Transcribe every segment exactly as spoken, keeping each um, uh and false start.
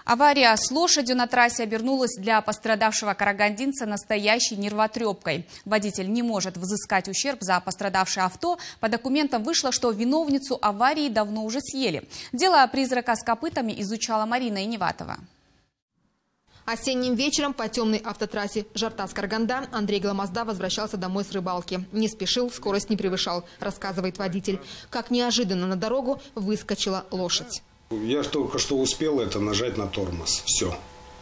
Авария с лошадью на трассе обернулась для пострадавшего карагандинца настоящей нервотрепкой. Водитель не может взыскать ущерб за пострадавшее авто. По документам вышло, что виновницу аварии давно уже съели. Дело призрака с копытами изучала Марина Иневатова. Осенним вечером по темной автотрассе Жартас-Караганда Андрей Гламазда возвращался домой с рыбалки. Не спешил, скорость не превышал, рассказывает водитель. Как неожиданно на дорогу выскочила лошадь. Я только что успел это нажать на тормоз. Все.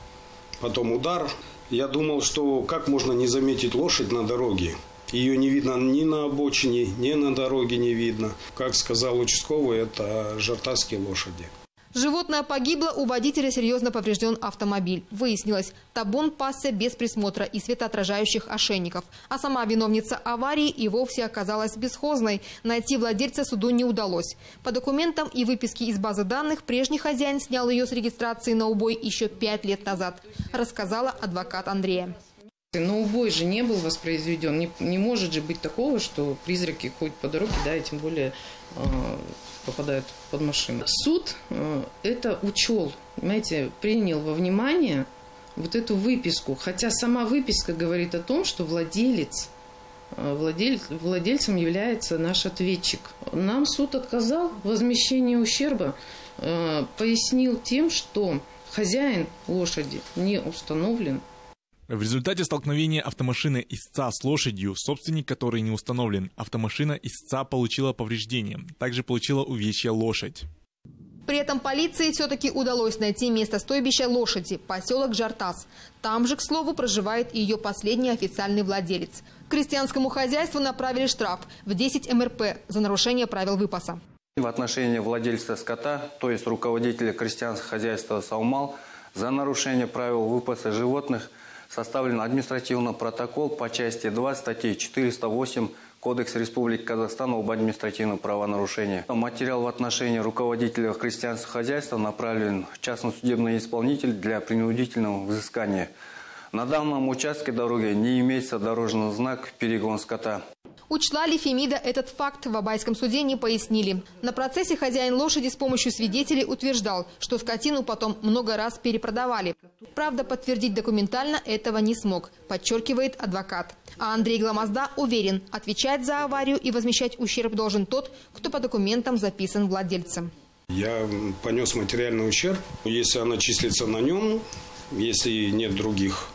Потом удар. Я думал, что как можно не заметить лошадь на дороге. Ее не видно ни на обочине, ни на дороге не видно. Как сказал участковый, это жартасские лошади. Животное погибло, у водителя серьезно поврежден автомобиль. Выяснилось, табун пасся без присмотра и светоотражающих ошейников. А сама виновница аварии и вовсе оказалась бесхозной. Найти владельца суду не удалось. По документам и выписке из базы данных, прежний хозяин снял ее с регистрации на убой еще пять лет назад, рассказала адвокат Андрея. Но убой же не был воспроизведен. Не, не может же быть такого, что призраки ходят по дороге, да, и тем более э, попадают под машину. Суд э, это учел, понимаете, принял во внимание вот эту выписку. Хотя сама выписка говорит о том, что владелец, э, владель, владельцем является наш ответчик. Нам суд отказал в возмещении ущерба, э, пояснил тем, что хозяин лошади не установлен. В результате столкновения автомашины истца с лошадью, собственник которой не установлен, автомашина истца получила повреждения. Также получила увечья лошадь. При этом полиции все-таки удалось найти место стойбища лошади – поселок Жартас. Там же, к слову, проживает ее последний официальный владелец. К крестьянскому хозяйству направили штраф в десять эм эр пэ за нарушение правил выпаса. В отношении владельца скота, то есть руководителя крестьянского хозяйства Саумал, за нарушение правил выпаса животных составлен административный протокол по части два статьи четыреста восемь Кодекса Республики Казахстан об административном правонарушении. Материал в отношении руководителя крестьянского хозяйства направлен в частный судебный исполнитель для принудительного взыскания. На данном участке дороги не имеется дорожного знака «Перегон скота». Учла ли Фемида этот факт, в Абайском суде не пояснили. На процессе хозяин лошади с помощью свидетелей утверждал, что скотину потом много раз перепродавали. Правда, подтвердить документально этого не смог, подчеркивает адвокат. А Андрей Гламазда уверен, отвечать за аварию и возмещать ущерб должен тот, кто по документам записан владельцем. Я понес материальный ущерб, если она числится на нем, если нет других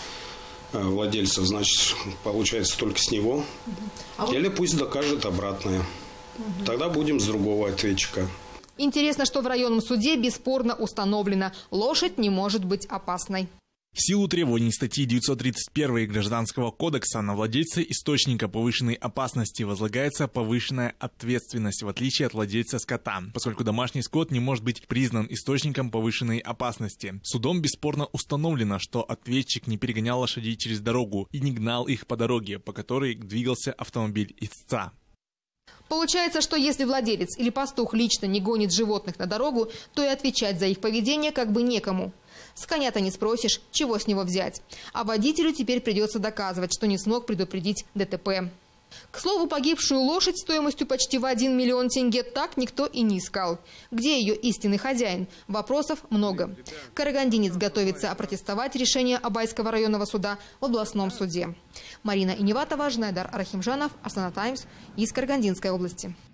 владельцев, значит, получается только с него. А Или вот... пусть докажет обратное. Угу. Тогда будем с другого ответчика. Интересно, что в районном суде бесспорно установлено – лошадь не может быть опасной. В силу требований статьи девятьсот тридцать один Гражданского кодекса на владельца источника повышенной опасности возлагается повышенная ответственность, в отличие от владельца скота, поскольку домашний скот не может быть признан источником повышенной опасности. Судом бесспорно установлено, что ответчик не перегонял лошадей через дорогу и не гнал их по дороге, по которой двигался автомобиль истца. Получается, что если владелец или пастух лично не гонит животных на дорогу, то и отвечать за их поведение как бы некому. С коня-то не спросишь, чего с него взять. А водителю теперь придется доказывать, что не смог предупредить дэ тэ пэ. К слову, погибшую лошадь стоимостью почти в один миллион тенге так никто и не искал. Где ее истинный хозяин? Вопросов много. Карагандинец готовится опротестовать решение Абайского районного суда в областном суде. Марина Иневатова, Жнайдар Арахимжанов, Астана Таймс из Карагандинской области.